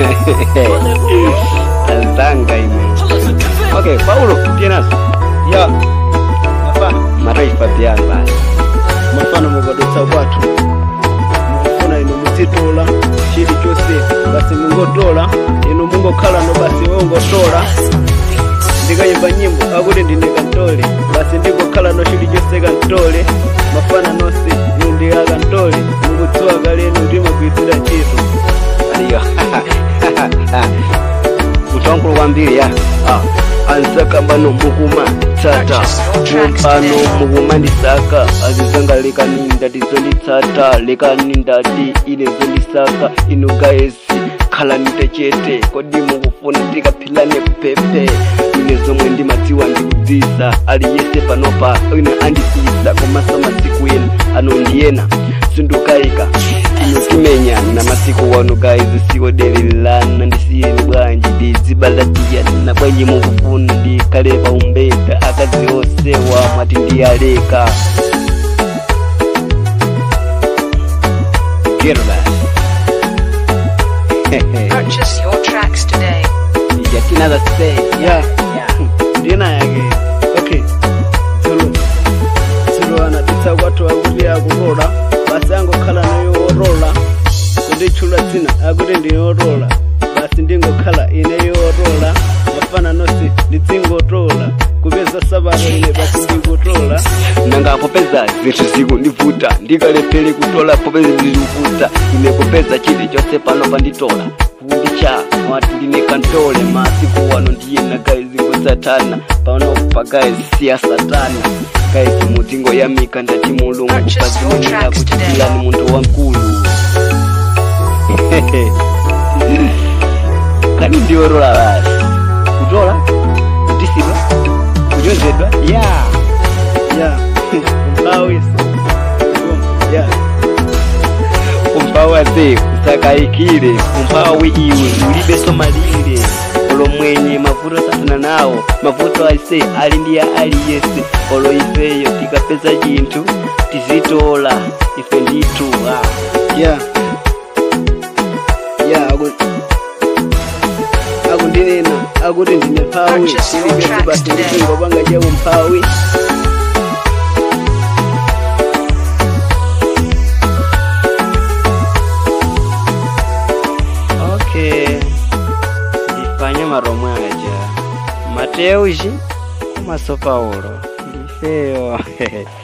Azanga ime. Okay, Paulo, tienes. Ya. Mafano. Maraifa piano basi. Mafano mugadotsa watu. Mufuna ino mutitola chili chose basi mungotola ino mungokhala no basi ongotola. Ndikayimba nyimbo akuti ndine kantole basi ndingokhala no chili chose kantole. Mafana nonse ndi akantole mukutsowa kale ino ndimagwitsira chito. Aliyo. Mutankulu kwambiri ya. Ansaka bano mukuma tata Mumpano mukuma ndisaka Azizanga leka ninda tizolitsata Leka ninda ti ine zolisaka Inu guys khala nitechete Kodi mukufuna tikapilane kupepe Ine zomwe ndi matiwa ndikudzisa Ali yese panopa ine andisisa Komasa masiku ena anondiyena Sundukaika ino timenya na masiku wano guys Siko delilana ndisiyeni bwanji Dizibalatiya na bwanji mukufuna Ndikaleba umbeta akazi osewa mwati ndiyaleka Get back. Purchase your tracks today. Just another say. Yeah. Dina yake. Okay. Sulu anatitsa watu akuti akurola basi angokhala nayo orola kundichula tsina akuti ndiyorola basi ndingokhala ine yorola mafana nonse ndidzingotola kupeza sabata ine basi ndingotola nanga popeza zinthu zikundivuta ndikalephere kutola popeza ndikuvuta ine popeza chili chose pano panditola kundicha wati ndine kantole masiku wano ndiyena guys ngosatana pano pa guys siya satana guys mutingo yamika ndati mulungu pazimonera kuchitilani muntu wankulu kani ndiorola basi kutola kutisidwa kunyozedwa yeah umpawa ze kusakaikile umpawi iwe ulibe somalile olo mwenye mavuto satana nawo mavuto aise ali ndiya ali yese olo ifeyo tikapeza chinthu tizitola ife nditu akundinena akuti ndine mphawi ilike basi ndingo panga jawo mphawi ndifanye maromwe aja Mateuji Maso Paulo ndifeyo